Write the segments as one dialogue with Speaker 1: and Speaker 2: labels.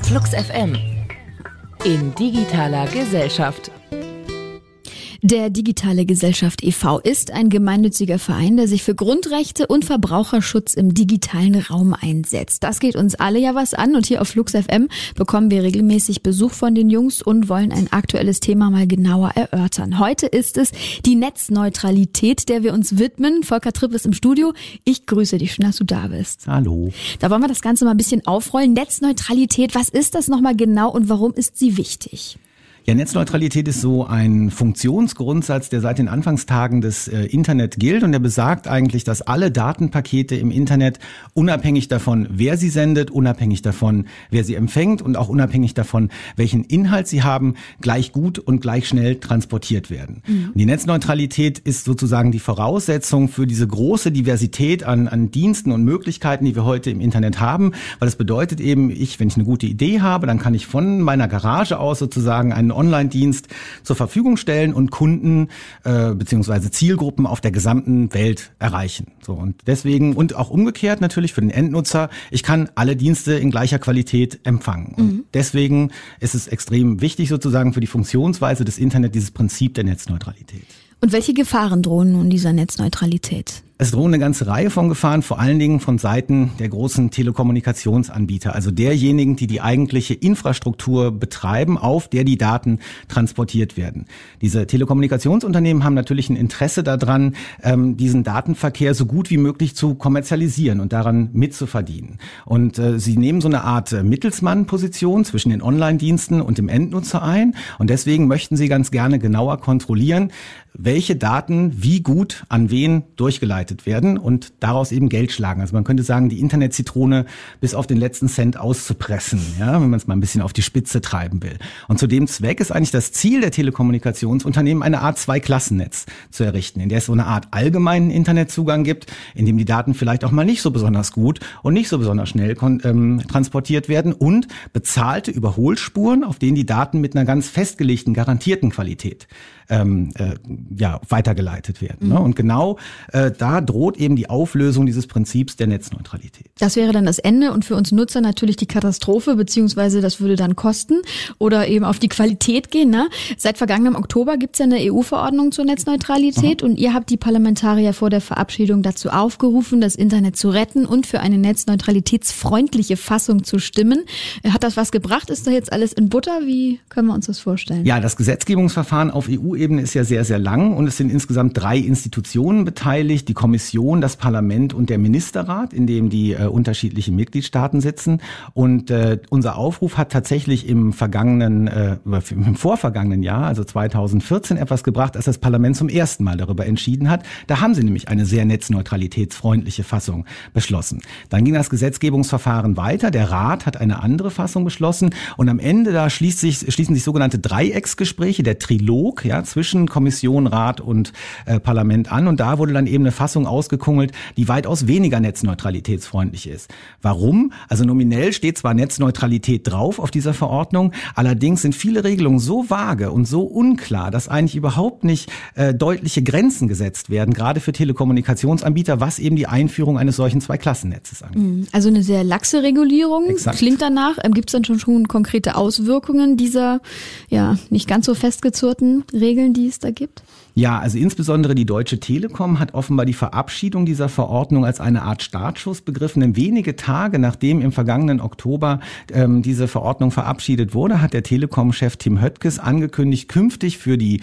Speaker 1: Flux FM in digitaler Gesellschaft.
Speaker 2: Der Digitale Gesellschaft e.V. ist ein gemeinnütziger Verein, der sich für Grundrechte und Verbraucherschutz im digitalen Raum einsetzt. Das geht uns alle ja was an und hier auf Flux FM bekommen wir regelmäßig Besuch von den Jungs und wollen ein aktuelles Thema mal genauer erörtern. Heute ist es die Netzneutralität, der wir uns widmen. Volker Tripp ist im Studio. Ich grüße dich, schön, dass du da bist.
Speaker 3: Hallo.
Speaker 2: Da wollen wir das Ganze mal ein bisschen aufrollen. Netzneutralität, was ist das nochmal genau und warum ist sie wichtig?
Speaker 3: Ja, Netzneutralität ist so ein Funktionsgrundsatz, der seit den Anfangstagen des Internet gilt und der besagt eigentlich, dass alle Datenpakete im Internet unabhängig davon, wer sie sendet, unabhängig davon, wer sie empfängt und auch unabhängig davon, welchen Inhalt sie haben, gleich gut und gleich schnell transportiert werden. Und die Netzneutralität ist sozusagen die Voraussetzung für diese große Diversität an Diensten und Möglichkeiten, die wir heute im Internet haben, weil das bedeutet eben, wenn ich eine gute Idee habe, dann kann ich von meiner Garage aus sozusagen einen Online-Dienst zur Verfügung stellen und Kunden beziehungsweise Zielgruppen auf der gesamten Welt erreichen. So, und deswegen und auch umgekehrt natürlich für den Endnutzer, ich kann alle Dienste in gleicher Qualität empfangen. Und deswegen ist es extrem wichtig sozusagen für die Funktionsweise des Internet dieses Prinzip der Netzneutralität.
Speaker 2: Und welche Gefahren drohen nun dieser Netzneutralität?
Speaker 3: Es drohen eine ganze Reihe von Gefahren, vor allen Dingen von Seiten der großen Telekommunikationsanbieter, also derjenigen, die die eigentliche Infrastruktur betreiben, auf der die Daten transportiert werden. Diese Telekommunikationsunternehmen haben natürlich ein Interesse daran, diesen Datenverkehr so gut wie möglich zu kommerzialisieren und daran mitzuverdienen. Und sie nehmen so eine Art Mittelsmann-Position zwischen den Online-Diensten und dem Endnutzer ein. Und deswegen möchten sie ganz gerne genauer kontrollieren, welche Daten wie gut an wen durchgeleitet werden und daraus eben Geld schlagen. Also man könnte sagen, die Internetzitrone bis auf den letzten Cent auszupressen, ja, wenn man es mal ein bisschen auf die Spitze treiben will. Und zu dem Zweck ist eigentlich das Ziel der Telekommunikationsunternehmen, eine Art Zweiklassennetz zu errichten, in der es so eine Art allgemeinen Internetzugang gibt, in dem die Daten vielleicht auch mal nicht so besonders gut und nicht so besonders schnell transportiert werden und bezahlte Überholspuren, auf denen die Daten mit einer ganz festgelegten, garantierten Qualität weitergeleitet werden. Ne? Und genau da droht eben die Auflösung dieses Prinzips der Netzneutralität.
Speaker 2: Das wäre dann das Ende und für uns Nutzer natürlich die Katastrophe, beziehungsweise das würde dann kosten oder eben auf die Qualität gehen. Ne? Seit vergangenem Oktober gibt es ja eine EU-Verordnung zur Netzneutralität und ihr habt die Parlamentarier vor der Verabschiedung dazu aufgerufen, das Internet zu retten und für eine netzneutralitätsfreundliche Fassung zu stimmen. Hat das was gebracht? Ist da jetzt alles in Butter? Wie können wir uns das vorstellen?
Speaker 3: Ja, das Gesetzgebungsverfahren auf EU-Ebene ist ja sehr, sehr lang und es sind insgesamt 3 Institutionen beteiligt, die Kommission, das Parlament und der Ministerrat, in dem die unterschiedlichen Mitgliedstaaten sitzen. Und unser Aufruf hat tatsächlich im vorvergangenen Jahr, also 2014, etwas gebracht, als das Parlament zum ersten Mal darüber entschieden hat. Da haben sie nämlich eine sehr netzneutralitätsfreundliche Fassung beschlossen. Dann ging das Gesetzgebungsverfahren weiter. Der Rat hat eine andere Fassung beschlossen und am Ende da schließen sich sogenannte Dreiecksgespräche, der Trilog, ja, zwischen Kommission, Rat und Parlament an. Und da wurde dann eben eine Fassung ausgekungelt, die weitaus weniger netzneutralitätsfreundlich ist. Warum? Also nominell steht zwar Netzneutralität drauf auf dieser Verordnung, allerdings sind viele Regelungen so vage und so unklar, dass eigentlich überhaupt nicht deutliche Grenzen gesetzt werden, gerade für Telekommunikationsanbieter, was eben die Einführung eines solchen Zweiklassennetzes angeht.
Speaker 2: Also eine sehr laxe Regulierung.
Speaker 3: Exakt.
Speaker 2: Klingt danach. Gibt es dann schon konkrete Auswirkungen dieser nicht ganz so festgezurrten Regeln, die es da gibt?
Speaker 3: Ja, also insbesondere die Deutsche Telekom hat offenbar die Verabschiedung dieser Verordnung als eine Art Startschuss begriffen. Denn wenige Tage nachdem im vergangenen Oktober diese Verordnung verabschiedet wurde, hat der Telekom-Chef Tim Höttges angekündigt, künftig für die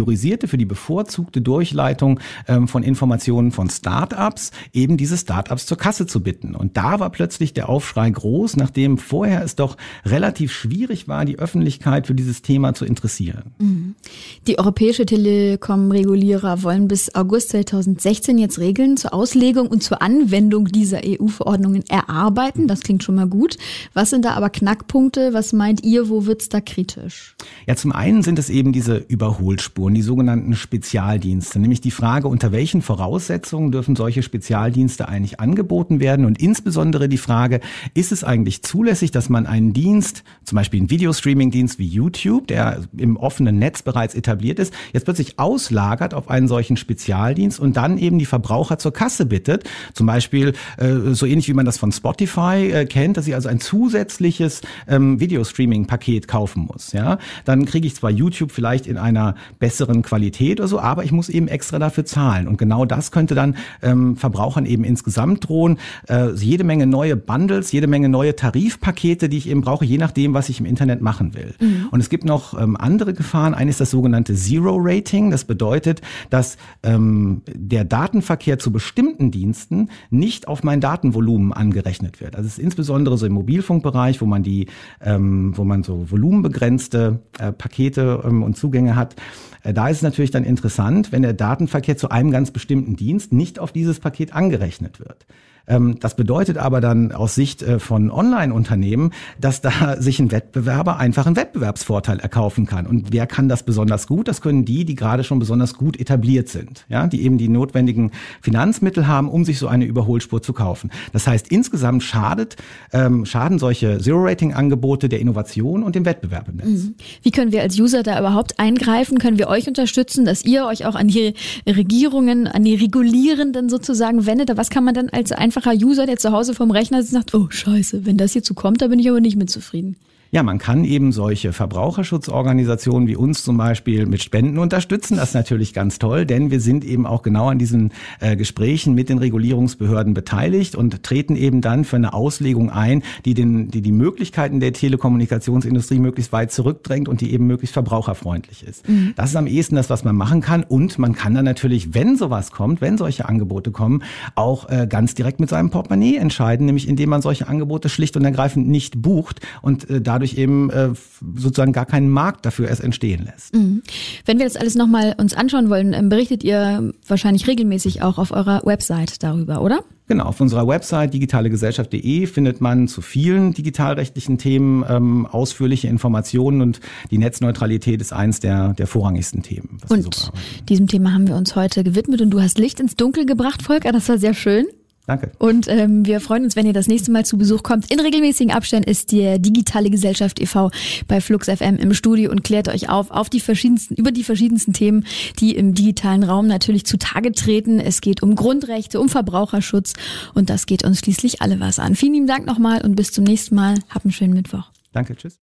Speaker 3: bevorzugte Durchleitung von Informationen von Start-ups eben diese Start-ups zur Kasse zu bitten. Und da war plötzlich der Aufschrei groß, nachdem vorher es doch relativ schwierig war, die Öffentlichkeit für dieses Thema zu interessieren.
Speaker 2: Die Europäische Telekom-Regulierer wollen bis August 2016 jetzt Regeln zur Auslegung und zur Anwendung dieser EU-Verordnungen erarbeiten. Das klingt schon mal gut. Was sind da aber Knackpunkte? Was meint ihr, wo wird's da kritisch?
Speaker 3: Ja, zum einen sind es eben diese Überholspuren, die sogenannten Spezialdienste. Nämlich die Frage, unter welchen Voraussetzungen dürfen solche Spezialdienste eigentlich angeboten werden? Und insbesondere die Frage, ist es eigentlich zulässig, dass man einen Dienst, zum Beispiel einen Videostreaming-Dienst wie YouTube, der im offenen Netz bereits etabliert etabliert ist, jetzt plötzlich auslagert auf einen solchen Spezialdienst und dann eben die Verbraucher zur Kasse bittet. Zum Beispiel so ähnlich wie man das von Spotify kennt, dass ich also ein zusätzliches Videostreaming-Paket kaufen muss. Ja, dann kriege ich zwar YouTube vielleicht in einer besseren Qualität oder so, aber ich muss eben extra dafür zahlen. Und genau das könnte dann Verbrauchern eben insgesamt drohen. Jede Menge neue Bundles, jede Menge neue Tarifpakete, die ich eben brauche, je nachdem, was ich im Internet machen will. Und es gibt noch andere Gefahren. Eine ist das sogenannte Zero-Rating. Das bedeutet, dass der Datenverkehr zu bestimmten Diensten nicht auf mein Datenvolumen angerechnet wird. Also es ist insbesondere so im Mobilfunkbereich, wo man so volumenbegrenzte Pakete und Zugänge hat. Da ist es natürlich dann interessant, wenn der Datenverkehr zu einem ganz bestimmten Dienst nicht auf dieses Paket angerechnet wird. Das bedeutet aber dann aus Sicht von Online-Unternehmen, dass da sich ein Wettbewerber einfach einen Wettbewerbsvorteil erkaufen kann. Und wer kann das besonders gut? Das können die gerade schon besonders gut etabliert sind, ja, die eben die notwendigen Finanzmittel haben, um sich so eine Überholspur zu kaufen. Das heißt, insgesamt schaden solche Zero-Rating-Angebote der Innovation und dem Wettbewerb im Netz.
Speaker 2: Wie können wir als User da überhaupt eingreifen? Können wir euch unterstützen, dass ihr euch auch an die Regierungen, an die Regulierenden sozusagen wendet? Was kann man dann als einfacher User, der zu Hause vorm Rechner sitzt, sagt, oh Scheiße, wenn das hierzu kommt, da bin ich aber nicht mit zufrieden.
Speaker 3: Ja, man kann eben solche Verbraucherschutzorganisationen wie uns zum Beispiel mit Spenden unterstützen. Das ist natürlich ganz toll, denn wir sind eben auch genau an diesen Gesprächen mit den Regulierungsbehörden beteiligt und treten eben dann für eine Auslegung ein, die die Möglichkeiten der Telekommunikationsindustrie möglichst weit zurückdrängt und die eben möglichst verbraucherfreundlich ist. Das ist am ehesten das, was man machen kann. Und man kann dann natürlich, wenn sowas kommt, wenn solche Angebote kommen, auch ganz direkt mit seinem Portemonnaie entscheiden, nämlich indem man solche Angebote schlicht und ergreifend nicht bucht und dadurch eben sozusagen gar keinen Markt dafür erst entstehen lässt.
Speaker 2: Wenn wir das alles nochmal uns anschauen wollen, berichtet ihr wahrscheinlich regelmäßig auch auf eurer Website darüber, oder?
Speaker 3: Genau, auf unserer Website digitalegesellschaft.de findet man zu vielen digitalrechtlichen Themen ausführliche Informationen und die Netzneutralität ist eins der vorrangigsten Themen.
Speaker 2: Und diesem Thema haben wir uns heute gewidmet und du hast Licht ins Dunkel gebracht, Volker, das war sehr schön.
Speaker 3: Danke.
Speaker 2: Und wir freuen uns, wenn ihr das nächste Mal zu Besuch kommt. In regelmäßigen Abständen ist die Digitale Gesellschaft e.V. bei Flux FM im Studio und klärt euch über die verschiedensten Themen, die im digitalen Raum natürlich zutage treten. Es geht um Grundrechte, um Verbraucherschutz und das geht uns schließlich alle was an. Vielen lieben Dank nochmal und bis zum nächsten Mal. Habt einen schönen Mittwoch.
Speaker 3: Danke, tschüss.